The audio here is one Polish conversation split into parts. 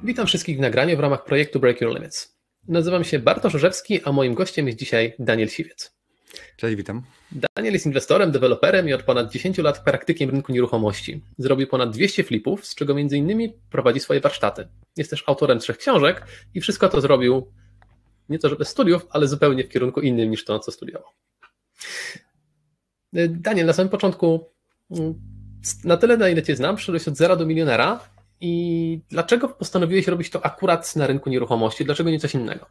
Witam wszystkich w nagraniu w ramach projektu Break Your Limits. Nazywam się Bartosz Orzewski, a moim gościem jest dzisiaj Daniel Siwiec. Cześć, witam. Daniel jest inwestorem, deweloperem i od ponad 10 lat praktykiem rynku nieruchomości. Zrobił ponad 200 flipów, z czego m.in. prowadzi swoje warsztaty. Jest też autorem 3 książek i wszystko to zrobił nie to, że bez studiów, ale zupełnie w kierunku innym niż to, co studiował. Daniel, na samym początku, na tyle, na ile Cię znam, przyszedłeś od zera do milionera. I dlaczego postanowiłeś robić to akurat na rynku nieruchomości? Dlaczego nie coś innego?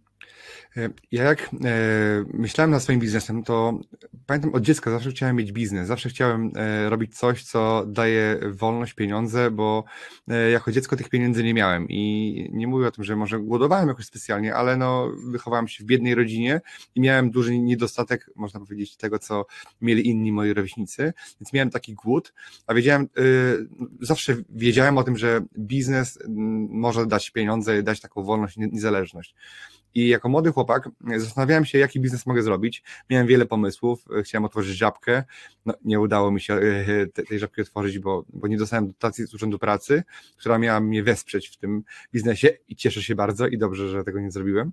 Ja jak myślałem nad swoim biznesem, to pamiętam od dziecka zawsze chciałem mieć biznes, zawsze chciałem robić coś, co daje wolność, pieniądze, bo jako dziecko tych pieniędzy nie miałem i nie mówię o tym, że może głodowałem jakoś specjalnie, ale no wychowałem się w biednej rodzinie i miałem duży niedostatek, można powiedzieć, tego, co mieli inni moi rówieśnicy, więc miałem taki głód, a zawsze wiedziałem o tym, że biznes może dać pieniądze, dać taką wolność, niezależność. I jako młody chłopak zastanawiałem się, jaki biznes mogę zrobić. Miałem wiele pomysłów, chciałem otworzyć żabkę. No, nie udało mi się tej żabki otworzyć, bo nie dostałem dotacji z Urzędu Pracy, która miała mnie wesprzeć w tym biznesie i cieszę się bardzo i dobrze, że tego nie zrobiłem.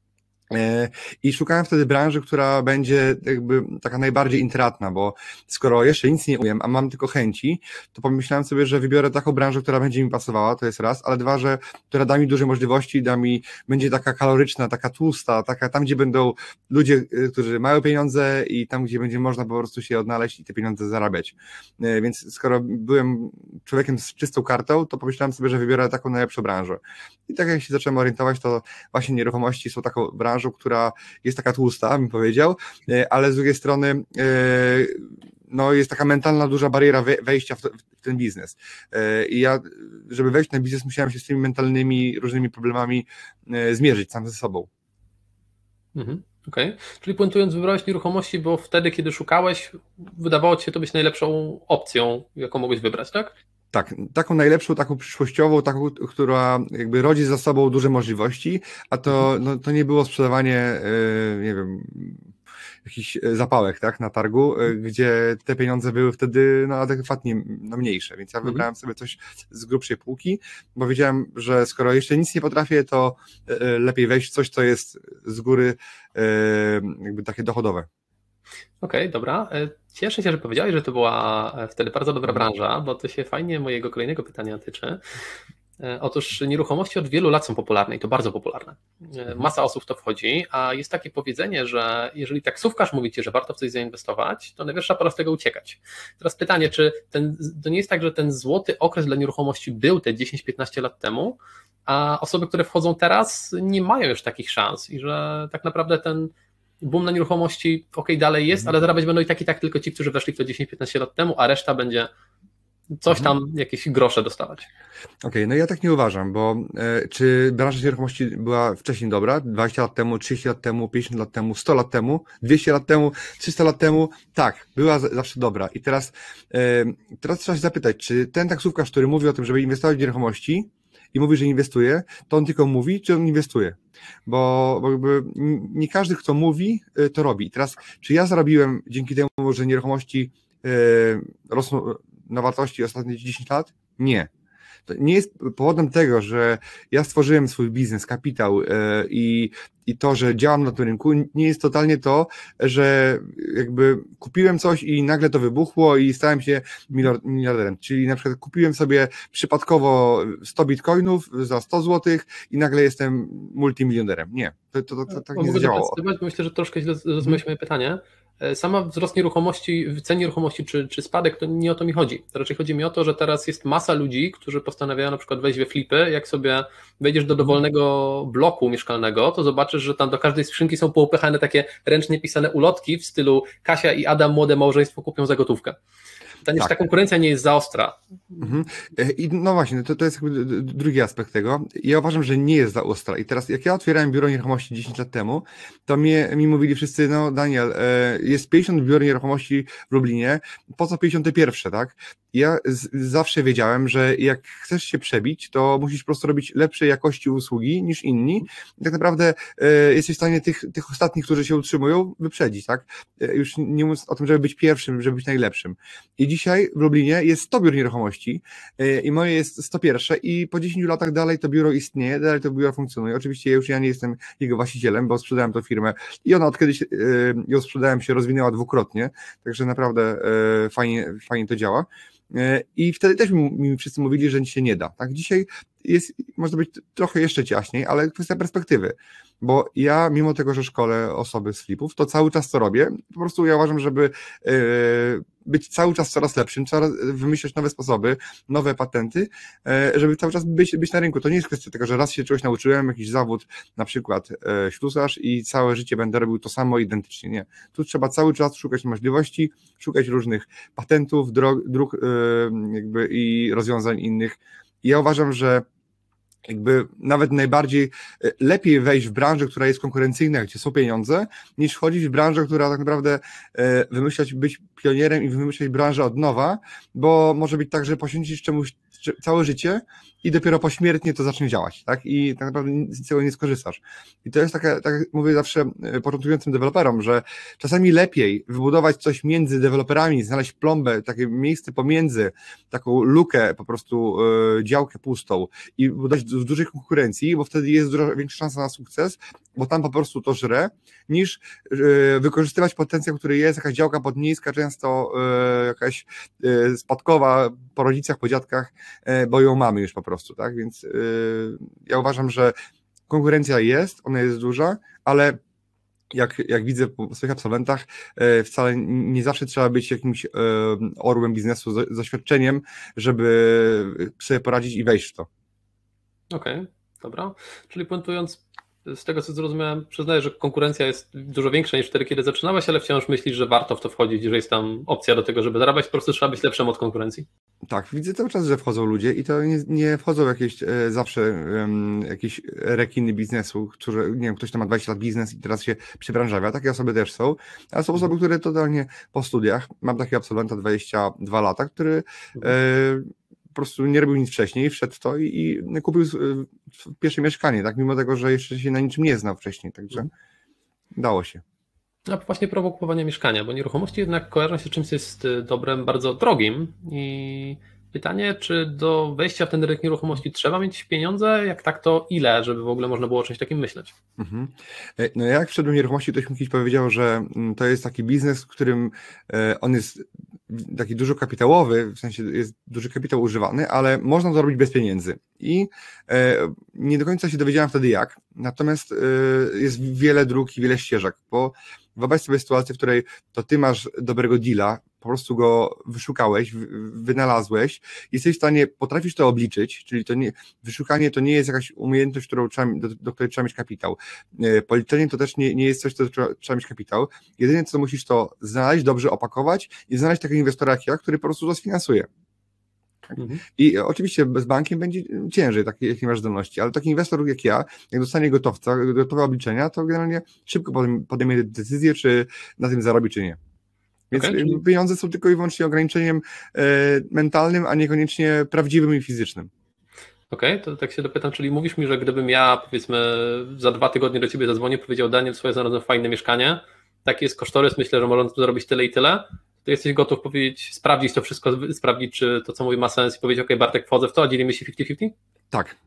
I szukałem wtedy branży, która będzie jakby taka najbardziej intratna, bo skoro jeszcze nic nie umiem, a mam tylko chęci, to pomyślałem sobie, że wybiorę taką branżę, która będzie mi pasowała, to jest raz, ale dwa, że która da mi duże możliwości, będzie taka kaloryczna, taka tłusta, taka tam, gdzie będą ludzie, którzy mają pieniądze i tam, gdzie będzie można po prostu się odnaleźć i te pieniądze zarabiać. Więc skoro byłem człowiekiem z czystą kartą, to pomyślałem sobie, że wybiorę taką najlepszą branżę. I tak jak się zacząłem orientować, to właśnie nieruchomości są taką branżą, która jest taka tłusta, bym powiedział, ale z drugiej strony no jest taka mentalna duża bariera wejścia w ten biznes. I ja, żeby wejść w ten biznes, musiałem się z tymi mentalnymi różnymi problemami zmierzyć sam ze sobą. Okej. Czyli puentując, wybrałeś nieruchomości, bo wtedy, kiedy szukałeś, wydawało Ci się to być najlepszą opcją, jaką mogłeś wybrać, tak? Tak, taką najlepszą, taką przyszłościową, taką, która jakby rodzi za sobą duże możliwości, a to, no, to nie było sprzedawanie, nie wiem, jakichś zapałek, tak, na targu, gdzie te pieniądze były wtedy no, adekwatnie mniejsze, więc ja wybrałem sobie coś z grubszej półki, bo wiedziałem, że skoro jeszcze nic nie potrafię, to lepiej wejść w coś, co jest z góry jakby takie dochodowe. Okej, dobra. Cieszę się, że powiedziałeś, że to była wtedy bardzo dobra branża, bo to się fajnie mojego kolejnego pytania tyczy. Otóż nieruchomości od wielu lat są popularne i to bardzo popularne. Masa osób w to wchodzi, a jest takie powiedzenie, że jeżeli taksówkarz mówi Ci, że warto w coś zainwestować, to najwyższa pora z tego uciekać. Teraz pytanie, czy to nie jest tak, że ten złoty okres dla nieruchomości był te 10-15 lat temu, a osoby, które wchodzą teraz, nie mają już takich szans i że tak naprawdę ten boom na nieruchomości dalej jest, ale zarabiać będą i tak tylko ci, którzy weszli w to 10-15 lat temu, a reszta będzie coś tam, jakieś grosze dostawać. Okej, no ja tak nie uważam, bo czy branża nieruchomości była wcześniej dobra? 20 lat temu, 30 lat temu, 50 lat temu, 100 lat temu, 200 lat temu, 300 lat temu? Tak, była zawsze dobra. I teraz trzeba się zapytać, czy ten taksówkarz, który mówi o tym, żeby inwestować w nieruchomości i mówi, że inwestuje, to on tylko mówi, czy on inwestuje? Bo jakby nie każdy, kto mówi, to robi. I teraz, czy ja zarobiłem dzięki temu, że nieruchomości rosną na wartości ostatnie 10 lat? Nie. To nie jest powodem tego, że ja stworzyłem swój biznes, kapitał i to, że działam na tym rynku, nie jest totalnie to, że jakby kupiłem coś i nagle to wybuchło i stałem się miliarderem. Czyli na przykład kupiłem sobie przypadkowo 100 bitcoinów za 100 zł i nagle jestem multimilionerem. Nie, to tak nie zadziałało. Myślę, że troszkę źle zrozumiałeś moje pytanie. Sama wzrost nieruchomości, cen nieruchomości czy spadek, to nie o to mi chodzi. To raczej chodzi mi o to, że teraz jest masa ludzi, którzy postanawiają na przykład wejść we flipy. Jak sobie wejdziesz do dowolnego bloku mieszkalnego, to zobaczysz, że tam do każdej skrzynki są poupychane takie ręcznie pisane ulotki w stylu Kasia i Adam, młode małżeństwo kupią za gotówkę. Ta konkurencja nie jest za ostra. I no właśnie, to jest jakby drugi aspekt tego. Ja uważam, że nie jest za ostra. I teraz jak ja otwierałem biuro nieruchomości 10 lat temu, to mi mówili wszyscy, no Daniel, jest 50 biur nieruchomości w Lublinie, po co 51, tak? ja zawsze wiedziałem, że jak chcesz się przebić, to musisz po prostu robić lepszej jakości usługi niż inni i tak naprawdę jesteś w stanie tych ostatnich, którzy się utrzymują, wyprzedzić, tak? Już nie mówiąc o tym, żeby być pierwszym, żeby być najlepszym. I dzisiaj w Lublinie jest 100 biur nieruchomości i moje jest 101 i po 10 latach dalej to biuro istnieje, dalej to biuro funkcjonuje. Oczywiście ja nie jestem jego właścicielem, bo sprzedałem tą firmę i ona od kiedyś ją sprzedałem się rozwinęła dwukrotnie, także naprawdę fajnie to działa. I wtedy też mi wszyscy mówili, że się nie da. Tak? Dzisiaj może być trochę jeszcze ciaśniej, ale kwestia perspektywy, bo ja mimo tego, że szkolę osoby z flipów, to cały czas to robię, po prostu ja uważam, żeby być cały czas coraz lepszym, wymyślać nowe sposoby, nowe patenty, żeby cały czas być na rynku. To nie jest kwestia tego, że raz się czegoś nauczyłem, jakiś zawód, na przykład ślusarz i całe życie będę robił to samo identycznie. Nie. Tu trzeba cały czas szukać możliwości, szukać różnych patentów, dróg jakby i rozwiązań innych. I ja uważam, że jakby nawet najbardziej lepiej wejść w branżę, która jest konkurencyjna, gdzie są pieniądze, niż wchodzić w branżę, która tak naprawdę być pionierem i wymyślać branżę od nowa, bo może być tak, że poświęcisz czemuś całe życie i dopiero pośmiertnie to zacznie działać, tak? I tak naprawdę z tego nie skorzystasz. I to jest tak jak mówię zawsze początkującym deweloperom, że czasami lepiej wybudować coś między deweloperami, znaleźć plombę, takie miejsce pomiędzy, taką lukę, po prostu działkę pustą i budować w dużej konkurencji, bo wtedy jest dużo większa szansa na sukces, bo tam po prostu to żre, niż wykorzystywać potencjał, który jest, jakaś działka podniska, często jakaś spadkowa po rodzicach, po dziadkach, bo ją mamy już po prostu, tak, więc ja uważam, że konkurencja jest, ona jest duża, ale jak widzę po swoich absolwentach, wcale nie zawsze trzeba być jakimś orłem biznesu z doświadczeniem, żeby sobie poradzić i wejść w to. Okej, dobra. Czyli puentując, z tego co zrozumiałem, przyznaję, że konkurencja jest dużo większa niż wtedy, kiedy zaczynałeś, ale wciąż myślisz, że warto w to wchodzić, że jest tam opcja do tego, żeby zarabiać, po prostu trzeba być lepszym od konkurencji. Tak, widzę cały czas, że wchodzą ludzie i to nie wchodzą jakieś zawsze jakieś rekiny biznesu, którzy, nie wiem, ktoś tam ma 20 lat biznes i teraz się przebranżawia, takie osoby też są, ale są osoby, które totalnie po studiach, mam takiego absolwenta 22 lata, który po prostu nie robił nic wcześniej, wszedł w to i kupił pierwsze mieszkanie, tak, mimo tego, że jeszcze się na niczym nie znał wcześniej, także dało się. A właśnie prawo kupowania mieszkania, bo nieruchomości jednak kojarzą się z czymś, co jest dobrem bardzo drogim i pytanie, czy do wejścia w ten rynek nieruchomości trzeba mieć pieniądze, jak tak, to ile, żeby w ogóle można było o czymś takim myśleć? No jak wszedłem w nieruchomości, ktoś mi kiedyś powiedział, że to jest taki biznes, w którym on jest taki dużo kapitałowy, w sensie jest duży kapitał używany, ale można to robić bez pieniędzy. I nie do końca się dowiedziałem wtedy jak, natomiast jest wiele dróg i wiele ścieżek, bo wyobraź sobie sytuację, w której to ty masz dobrego deala, po prostu go wyszukałeś, wynalazłeś, jesteś w stanie, potrafisz to obliczyć, czyli wyszukanie to nie jest jakaś umiejętność, do której trzeba mieć kapitał. Policzenie to też nie jest coś, do czego trzeba mieć kapitał. Jedyne co musisz to znaleźć, dobrze opakować i znaleźć takiego inwestora jak ja, który po prostu to sfinansuje. I oczywiście z bankiem będzie ciężej, jak nie masz zdolności, ale taki inwestor jak ja, jak dostanie gotowe obliczenia, to generalnie szybko podejmie decyzję, czy na tym zarobi, czy nie. Więc pieniądze są tylko i wyłącznie ograniczeniem mentalnym, a niekoniecznie prawdziwym i fizycznym. Okej, to tak się dopytam, czyli mówisz mi, że gdybym ja, powiedzmy, za 2 tygodnie do ciebie zadzwonił, powiedział: Daniel, swoje znalazłem fajne mieszkanie, taki jest kosztorys, myślę, że można tu zarobić tyle i tyle, to jesteś gotów powiedzieć, sprawdzić to wszystko, sprawdzić, czy to, co mówię, ma sens i powiedzieć: okej, Bartek, wchodzę w to, a dzielimy się 50-50? Tak.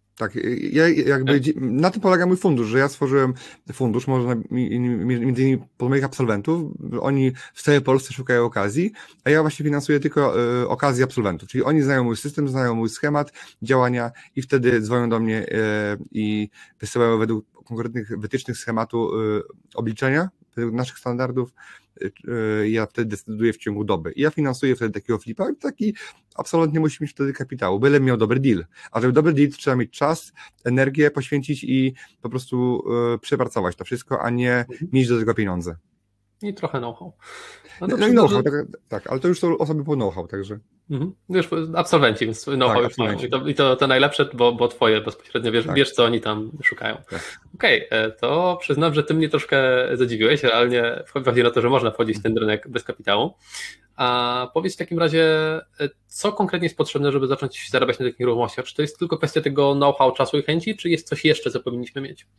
Na tym polega mój fundusz, że ja stworzyłem fundusz, można między innymi pod moich absolwentów, oni w całej Polsce szukają okazji, a ja właśnie finansuję tylko okazje absolwentów, czyli oni znają mój system, znają mój schemat działania i wtedy dzwonią do mnie i wysyłają według konkretnych wytycznych schematu obliczenia, według naszych standardów. Ja wtedy decyduję w ciągu doby. I ja finansuję wtedy takiego flipa, taki absolutnie nie musi mieć wtedy kapitału, byle miał dobry deal. A żeby dobry deal, trzeba mieć czas, energię poświęcić i po prostu przepracować to wszystko, a nie mieć do tego pieniądze. i trochę know-how. No i know-how, tak, ale to już są osoby po know-how, także. Już absolwenci, więc know-how już mają. I to najlepsze, bo twoje bezpośrednio wiesz, co oni tam szukają. Tak. Okej, to przyznam, że ty mnie troszkę zadziwiłeś, realnie właśnie na to, że można wchodzić w ten rynek bez kapitału. A powiedz w takim razie, co konkretnie jest potrzebne, żeby zacząć zarabiać na takich nieruchomościach? Czy to jest tylko kwestia tego know-how, czasu i chęci, czy jest coś jeszcze, co powinniśmy mieć?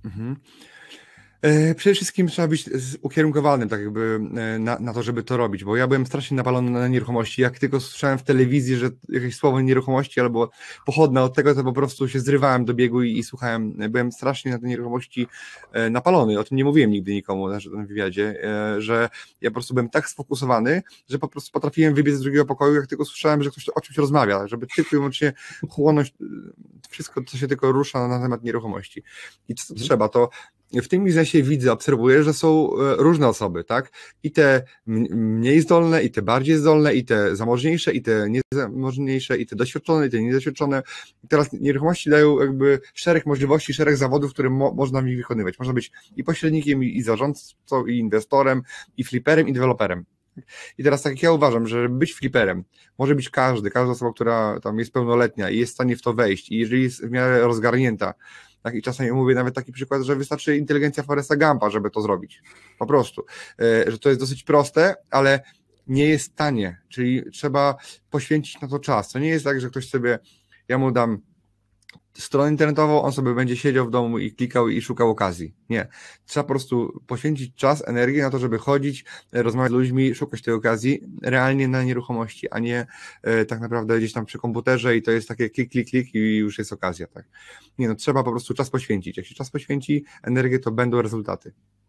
Przede wszystkim trzeba być ukierunkowanym tak jakby na to, żeby to robić, bo ja byłem strasznie napalony na nieruchomości. Jak tylko słyszałem w telewizji, że jakieś słowo nieruchomości albo pochodne od tego, to po prostu się zrywałem do biegu i słuchałem. Byłem strasznie na te nieruchomości napalony. O tym nie mówiłem nigdy nikomu na tym wywiadzie, że ja po prostu byłem tak sfokusowany, że po prostu potrafiłem wybiec z drugiego pokoju, jak tylko słyszałem, że ktoś o czymś rozmawia, żeby tylko i wyłącznie chłonąć wszystko, co się tylko rusza na temat nieruchomości. I co trzeba, to w tym biznesie widzę, obserwuję, że są różne osoby, tak? I te mniej zdolne, i te bardziej zdolne, i te zamożniejsze, i te niezamożniejsze, i te doświadczone, i te niedoświadczone. I teraz nieruchomości dają jakby szereg możliwości, szereg zawodów, które można w nich wykonywać. Można być i pośrednikiem, i zarządcą, i inwestorem, i fliperem, i deweloperem. I teraz tak jak ja uważam, że być fliperem może być każda osoba, która tam jest pełnoletnia i jest w stanie w to wejść, i jeżeli jest w miarę rozgarnięta, tak, i czasami mówię nawet taki przykład, że wystarczy inteligencja Foresta Gumpa, żeby to zrobić. Po prostu. Że to jest dosyć proste, ale nie jest tanie, czyli trzeba poświęcić na to czas. To nie jest tak, że ktoś sobie, ja mu dam stronę internetową, on sobie będzie siedział w domu i klikał i szukał okazji. Nie. Trzeba po prostu poświęcić czas, energię na to, żeby chodzić, rozmawiać z ludźmi, szukać tej okazji realnie na nieruchomości, a nie tak naprawdę gdzieś tam przy komputerze i to jest takie klik i już jest okazja. Tak. Nie, no trzeba po prostu czas poświęcić. Jak się czas poświęci, energię, to będą rezultaty.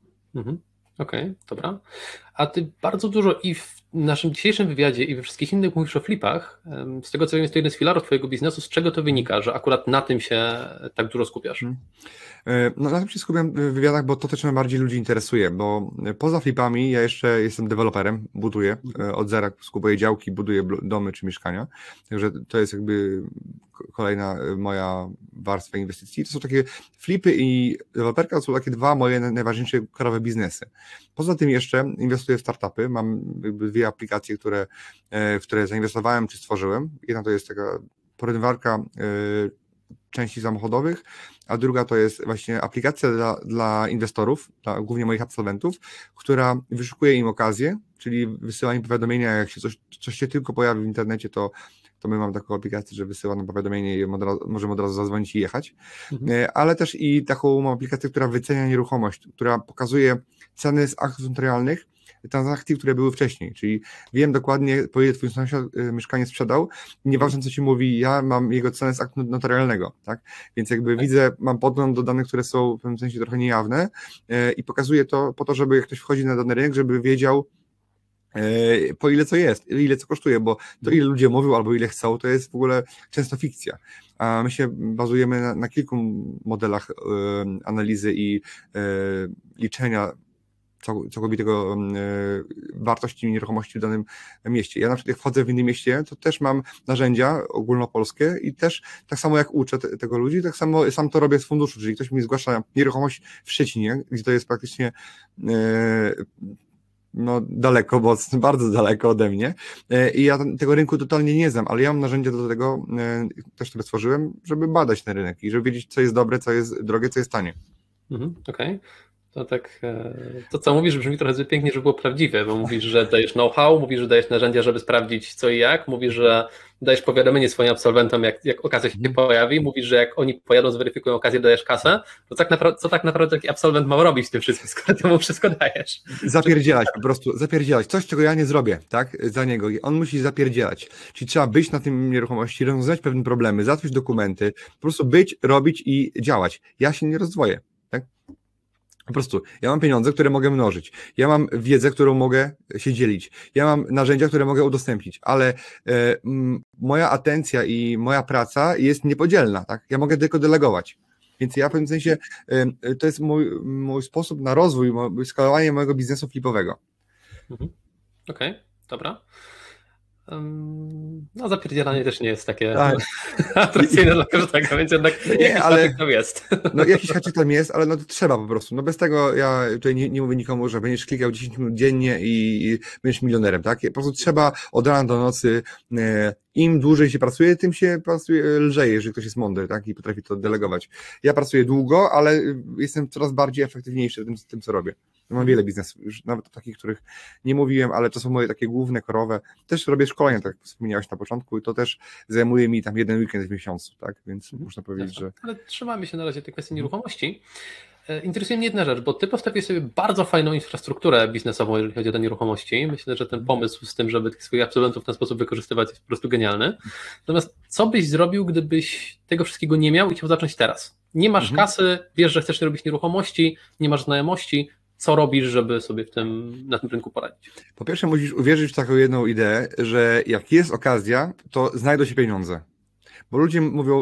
Okej, dobra. A ty bardzo dużo i w naszym dzisiejszym wywiadzie i we wszystkich innych mówisz o flipach. Z tego co wiem, jest to jeden z filarów twojego biznesu. Z czego to wynika, że akurat na tym się tak dużo skupiasz? No, na tym się skupiam w wywiadach, bo to też najbardziej ludzi interesuje, bo poza flipami ja jeszcze jestem deweloperem, buduję od zera, skupuję działki, buduję domy czy mieszkania, także to jest jakby kolejna moja warstwa inwestycji. To są takie flipy i deweloperka, to są takie dwa moje najważniejsze krajowe biznesy. Poza tym jeszcze inwestuję w startupy, mam jakby dwie aplikacje, w które zainwestowałem czy stworzyłem. Jedna to jest taka porynwarka części samochodowych, a druga to jest właśnie aplikacja dla inwestorów, głównie moich absolwentów, która wyszukuje im okazję, czyli wysyła im powiadomienia, jak się coś się tylko pojawi w internecie, to my mamy taką aplikację, że wysyła nam powiadomienie i możemy od razu zadzwonić i jechać, ale też i taką mam aplikację, która wycenia nieruchomość, która pokazuje ceny z aktów notarialnych, transakcji, które były wcześniej, czyli wiem dokładnie, po ile twój sąsiad mieszkanie sprzedał, nieważne co ci mówi, ja mam jego cenę z aktu notarialnego, tak, więc jakby widzę, mam podgląd do danych, które są w pewnym sensie trochę niejawne i pokazuję to po to, żeby jak ktoś wchodzi na dany rynek, żeby wiedział, po ile co jest, ile co kosztuje, bo to ile ludzie mówią albo ile chcą, to jest w ogóle często fikcja, a my się bazujemy na kilku modelach analizy i liczenia całkowitego wartości nieruchomości w danym mieście. Ja na przykład jak wchodzę w innym mieście, to też mam narzędzia ogólnopolskie i też tak samo jak uczę tego ludzi, tak samo sam to robię z funduszu, czyli ktoś mi zgłasza nieruchomość w Szczecinie, gdzie to jest praktycznie no daleko, bo bardzo daleko ode mnie i ja tego rynku totalnie nie znam, ale ja mam narzędzia do tego, też sobie stworzyłem, żeby badać ten rynek i żeby wiedzieć, co jest dobre, co jest drogie, co jest tanie. Okej. To tak, to co mówisz brzmi trochę zbyt pięknie, żeby było prawdziwe, bo mówisz, że dajesz know-how, mówisz, że dajesz narzędzia, żeby sprawdzić co i jak, mówisz, że dajesz powiadomienie swoim absolwentom, jak okazja się pojawi, mówisz, że jak oni pojadą, zweryfikują okazję, dajesz kasę, to co tak naprawdę taki absolwent ma robić w tym wszystkim, skoro ty mu wszystko dajesz? Zapierdzielać po prostu, zapierdzielać. Coś, czego ja nie zrobię, tak, za niego. On musi zapierdzielać. Czyli trzeba być na tym nieruchomości, rozwiązać pewne problemy, załatwić dokumenty, po prostu być, robić i działać. Ja się nie rozdwoję. Po prostu, ja mam pieniądze, które mogę mnożyć, ja mam wiedzę, którą mogę się dzielić, ja mam narzędzia, które mogę udostępnić, ale moja atencja i moja praca jest niepodzielna, tak? Ja mogę tylko delegować, więc ja w pewnym sensie, to jest mój sposób na rozwój, skalowanie mojego biznesu flipowego. Okej, dobra. No zapierdzielanie też nie jest takie Tak. atrakcyjne dla każdego, więc jednak jakiś haczyk tam jest. No jakiś haczyk tam jest, ale no to trzeba po prostu. No bez tego ja tutaj nie mówię nikomu, że będziesz klikał 10 minut dziennie i będziesz milionerem, tak? Po prostu trzeba od rana do nocy, im dłużej się pracuje, tym się pracuje lżej, jeżeli ktoś jest mądry, tak? I potrafi to delegować. Ja pracuję długo, ale jestem coraz bardziej efektywniejszy w tym co robię. Mam wiele biznesów, już nawet takich, których nie mówiłem, ale to są moje takie główne, korowe. Też robię szkolenia, tak jak wspomniałeś na początku, i to też zajmuje mi tam 1 weekend w miesiącu, tak? Więc można powiedzieć, że... Ale trzymamy się na razie tej kwestii nieruchomości. Interesuje mnie jedna rzecz, bo ty postawiłeś sobie bardzo fajną infrastrukturę biznesową, jeżeli chodzi o te nieruchomości. Myślę, że ten pomysł z tym, żeby tych swoich absolwentów w ten sposób wykorzystywać, jest po prostu genialny. Natomiast co byś zrobił, gdybyś tego wszystkiego nie miał i chciał zacząć teraz? Nie masz kasy, wiesz, że chcesz robić nieruchomości, nie masz znajomości. Co robisz, żeby sobie na tym rynku poradzić? Po pierwsze musisz uwierzyć w taką jedną ideę, że jak jest okazja, to znajdą się pieniądze. Bo ludzie mówią,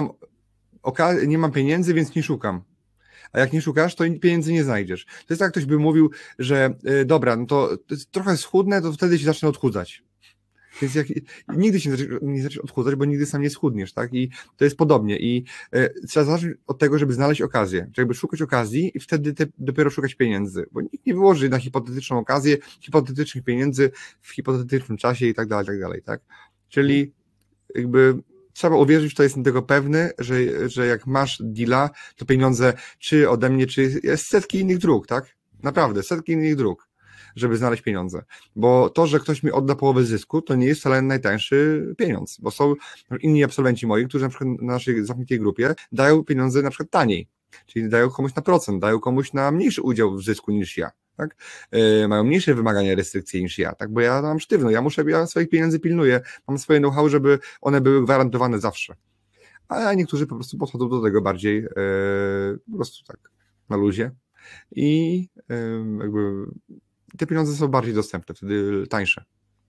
nie mam pieniędzy, więc nie szukam. A jak nie szukasz, to pieniędzy nie znajdziesz. To jest tak, ktoś by mówił, że dobra, no to jest trochę schudnę, to wtedy się zacznę odchudzać. Więc nigdy się nie zaczniesz odchudzać, bo nigdy sam nie schudniesz, tak? I to jest podobnie. I trzeba zacząć od tego, żeby znaleźć okazję. Czyli jakby szukać okazji i wtedy dopiero szukać pieniędzy. Bo nikt nie wyłoży na hipotetyczną okazję, hipotetycznych pieniędzy w hipotetycznym czasie i tak dalej, tak? Czyli jakby trzeba uwierzyć, że to jestem tego pewny, że jak masz deala, to pieniądze czy ode mnie, czy jest setki innych dróg, tak? Naprawdę, setki innych dróg, żeby znaleźć pieniądze. Bo to, że ktoś mi odda połowę zysku, to nie jest wcale najtańszy pieniądz, bo są inni absolwenci moi, którzy na przykład na naszej zamkniętej grupie dają pieniądze na przykład taniej, czyli dają komuś na procent, dają komuś na mniejszy udział w zysku niż ja. Tak? Mają mniejsze wymagania, restrykcje niż ja, tak? Bo ja mam sztywno, ja swoich pieniędzy pilnuję, mam swoje know-how, żeby one były gwarantowane zawsze. A niektórzy po prostu podchodzą do tego bardziej po prostu tak na luzie i jakby te pieniądze są bardziej dostępne, wtedy tańsze.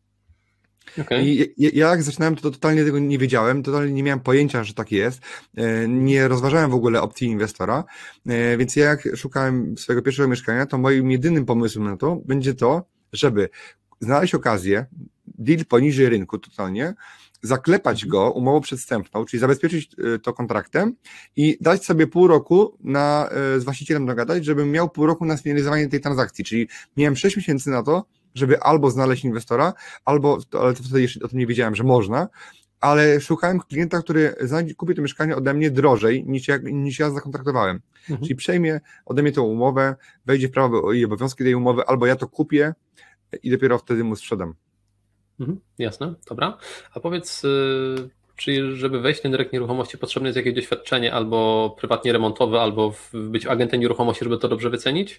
Okay. I ja jak zaczynałem, to totalnie tego nie wiedziałem, totalnie nie miałem pojęcia, że tak jest, nie rozważałem w ogóle opcji inwestora, więc ja jak szukałem swojego pierwszego mieszkania, to moim jedynym pomysłem na to będzie to, żeby znaleźć okazję, deal poniżej rynku totalnie, zaklepać go umową przedwstępną, czyli zabezpieczyć to kontraktem i dać sobie pół roku z właścicielem dogadać, żebym miał pół roku na sfinalizowanie tej transakcji, czyli miałem 6 miesięcy na to, żeby albo znaleźć inwestora, ale to wtedy jeszcze o tym nie wiedziałem, że można, ale szukałem klienta, który kupi to mieszkanie ode mnie drożej niż ja zakontraktowałem. Czyli przejmie ode mnie tą umowę, wejdzie w prawo i obowiązki tej umowy, albo ja to kupię i dopiero wtedy mu sprzedam. Jasne, dobra. A powiedz, czy żeby wejść w ten rynek nieruchomości potrzebne jest jakieś doświadczenie albo prywatnie remontowe, albo być agentem nieruchomości, żeby to dobrze wycenić?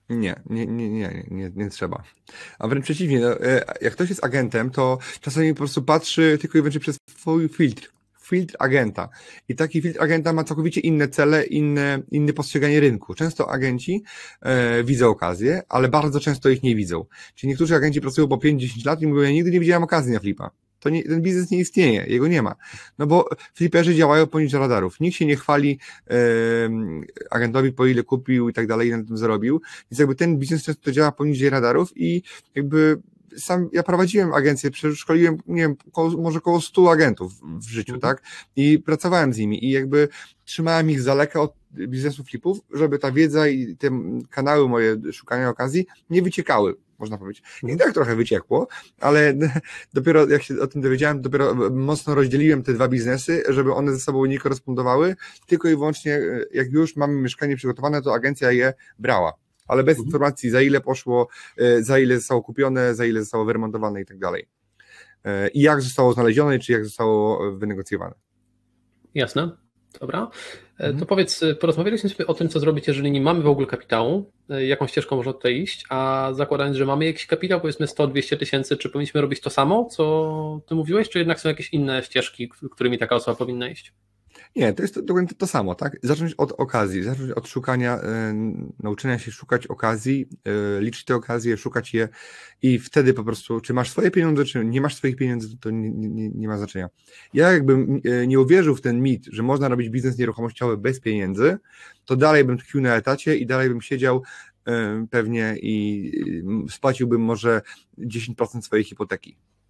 Nie trzeba. A wręcz przeciwnie, jak ktoś jest agentem, to czasami po prostu patrzy tylko i wyłącznie przez swój filtr agenta. I taki filtr agenta ma całkowicie inne cele, inne postrzeganie rynku. Często agenci widzą okazje, ale bardzo często ich nie widzą. Czyli niektórzy agenci pracują po 5-10 lat i mówią, ja nigdy nie widziałem okazji na flipa. Ten biznes nie istnieje, jego nie ma. No bo fliperzy działają poniżej radarów. Nikt się nie chwali agentowi, po ile kupił i tak dalej, ile na tym zarobił. Więc jakby ten biznes często działa poniżej radarów i jakby ja prowadziłem agencję, przeszkoliłem, nie wiem, może około 100 agentów w życiu, tak? I pracowałem z nimi i jakby trzymałem ich z daleka od biznesu flipów, żeby ta wiedza i te kanały moje szukania okazji nie wyciekały, można powiedzieć. I tak trochę wyciekło, ale dopiero jak się o tym dowiedziałem, dopiero mocno rozdzieliłem te dwa biznesy, żeby one ze sobą nie korespondowały, tylko i wyłącznie jak już mamy mieszkanie przygotowane, to agencja je brała. Ale bez informacji, za ile poszło, za ile zostało kupione, za ile zostało wyremontowane i tak dalej. I jak zostało znalezione, czy jak zostało wynegocjowane. Jasne, dobra. To powiedz, porozmawialiśmy sobie o tym, co zrobić, jeżeli nie mamy w ogóle kapitału, jaką ścieżką można tutaj iść, a zakładając, że mamy jakiś kapitał, powiedzmy 100-200 tysięcy, czy powinniśmy robić to samo, co ty mówiłeś, czy jednak są jakieś inne ścieżki, którymi taka osoba powinna iść? Nie, to jest dokładnie to samo, tak? Zacząć od okazji, zacząć od szukania, nauczenia się szukać okazji, liczyć te okazje, szukać je i wtedy po prostu, czy masz swoje pieniądze, czy nie masz swoich pieniędzy, to nie ma znaczenia. Ja jakbym nie uwierzył w ten mit, że można robić biznes nieruchomościowy bez pieniędzy, to dalej bym tkwił na etacie i dalej bym siedział pewnie i spłaciłbym może 10% swojej hipoteki.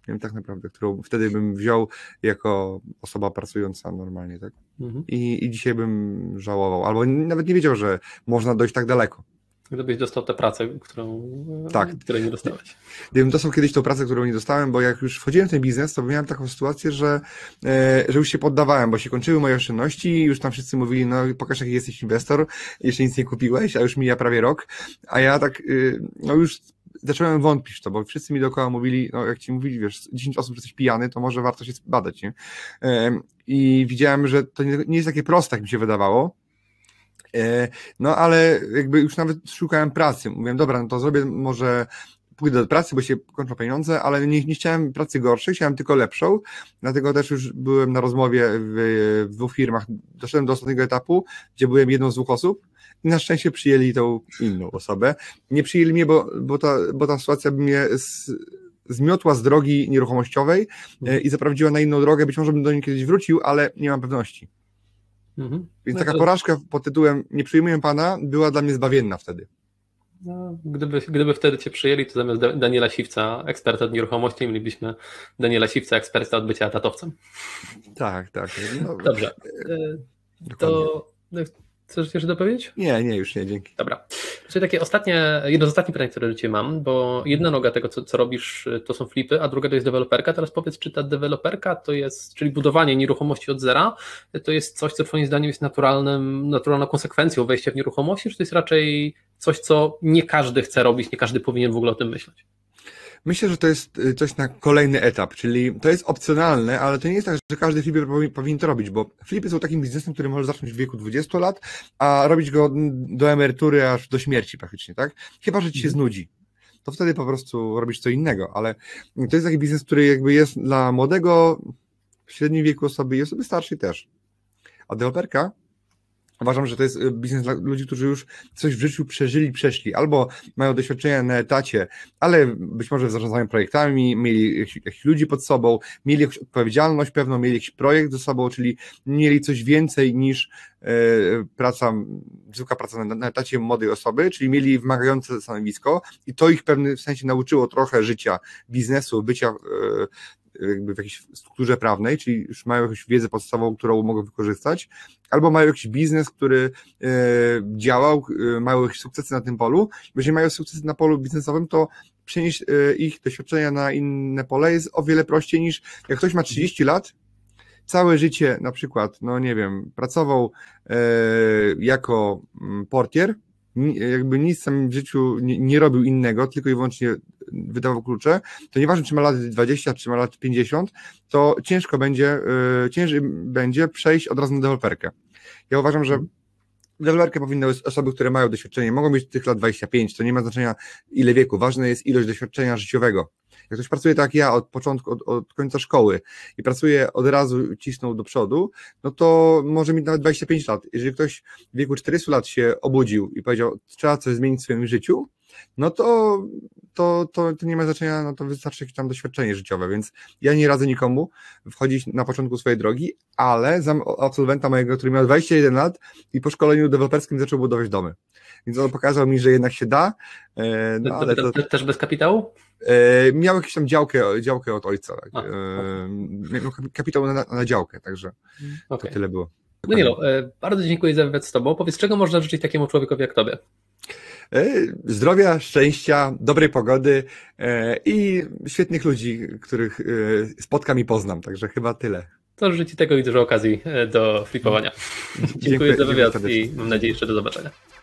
Nie wiem, tak naprawdę, którą wtedy bym wziął jako osoba pracująca normalnie, tak? I dzisiaj bym żałował, albo nawet nie wiedział, że można dojść tak daleko. Gdybyś dostał tę pracę, której nie dostałeś. Gdybym dostał kiedyś tą pracę, którą nie dostałem, bo jak już wchodziłem w ten biznes, to miałem taką sytuację, że już się poddawałem, bo się kończyły moje oszczędności i już tam wszyscy mówili, no pokaż jaki jesteś inwestor, jeszcze nic nie kupiłeś, a już mija prawie rok, a ja tak, no już zacząłem wątpić w to, bo wszyscy mi dookoła mówili, no jak ci mówili, wiesz, 10 osób, że jesteś pijany, to może warto się badać, nie? I widziałem, że to nie jest takie proste, jak mi się wydawało. No ale jakby już nawet szukałem pracy. Mówiłem, dobra, no to zrobię, może pójdę do pracy, bo się kończą pieniądze, ale nie chciałem pracy gorszej, chciałem tylko lepszą, dlatego też już byłem na rozmowie w 2 firmach, doszedłem do ostatniego etapu, gdzie byłem jedną z 2 osób i na szczęście przyjęli tą inną osobę. Nie przyjęli mnie, bo ta sytuacja by mnie zmiotła z drogi nieruchomościowej i zaprowadziła na inną drogę, być może bym do niej kiedyś wrócił, ale nie mam pewności. Więc taka porażka pod tytułem nie przyjmuję pana była dla mnie zbawienna wtedy. No, gdyby wtedy cię przyjęli, to zamiast Daniela Siwca, eksperta od nieruchomości, mielibyśmy Daniela Siwca, eksperta od bycia etatowcem. Tak. No, dobrze. To chcesz jeszcze dopowiedzieć? Nie, już nie, dzięki. Dobra. Czyli jedno z ostatnich pytań, które do Ciebie mam, bo jedna noga tego, co robisz, to są flipy, a druga to jest deweloperka. Teraz powiedz, czy ta deweloperka to jest, czyli budowanie nieruchomości od zera, to jest coś, co Twoim zdaniem jest naturalną konsekwencją wejścia w nieruchomości, czy to jest raczej coś, co nie każdy chce robić, nie każdy powinien w ogóle o tym myśleć? Myślę, że to jest coś na kolejny etap, czyli to jest opcjonalne, ale to nie jest tak, że każdy flipper powinien to robić, bo flipy są takim biznesem, który może zacząć w wieku 20 lat, a robić go do emerytury aż do śmierci praktycznie, tak? Chyba, że ci się znudzi. To wtedy po prostu robisz co innego, ale to jest taki biznes, który jakby jest dla młodego, w średnim wieku osoby i osoby starszej też. A deweloperka? Uważam, że to jest biznes dla ludzi, którzy już coś w życiu przeszli, albo mają doświadczenia na etacie, ale być może zarządzają projektami, mieli jakichś ludzi pod sobą, mieli jakąś odpowiedzialność pewną, mieli jakiś projekt ze sobą, czyli mieli coś więcej niż zwykła praca na etacie młodej osoby, czyli mieli wymagające stanowisko i to ich w pewnym sensie nauczyło trochę życia, biznesu, bycia jakby w jakiejś strukturze prawnej, czyli już mają jakąś wiedzę podstawową, którą mogą wykorzystać, albo mają jakiś biznes, który działał, mają jakieś sukcesy na tym polu. Jeżeli mają sukcesy na polu biznesowym, to przenieść ich doświadczenia na inne pole jest o wiele prościej niż jak ktoś ma 30 lat, całe życie na przykład, no nie wiem, pracował jako portier, jakby nic w samym życiu nie robił innego, tylko i wyłącznie wydawał klucze, to nieważne, czy ma lat 20, czy ma lat 50, to ciężej będzie przejść od razu na deweloperkę. Ja uważam, że deweloperkę powinny być osoby, które mają doświadczenie, mogą mieć tych lat 25, to nie ma znaczenia ile wieku, ważna jest ilość doświadczenia życiowego. Jak ktoś pracuje tak jak ja od początku, od końca szkoły i pracuje od razu cisnął do przodu, no to może mieć nawet 25 lat. Jeżeli ktoś w wieku 40 lat się obudził i powiedział, trzeba coś zmienić w swoim życiu, no to nie ma znaczenia, no to wystarczy jakieś tam doświadczenie życiowe, więc ja nie radzę nikomu wchodzić na początku swojej drogi, ale znam absolwenta mojego, który miał 21 lat i po szkoleniu deweloperskim zaczął budować domy. Więc on pokazał mi, że jednak się da. No, ale też bez kapitału? Miał jakąś tam działkę od ojca. Miał kapitał na działkę, także to tyle było. Danielo, bardzo dziękuję za wywiad z Tobą. Powiedz, czego można życzyć takiemu człowiekowi jak Tobie? Zdrowia, szczęścia, dobrej pogody i świetnych ludzi, których spotkam i poznam, także chyba tyle. To życzę Ci tego i dużo okazji do flipowania. Dziękuję za wywiad i mam nadzieję, że do zobaczenia.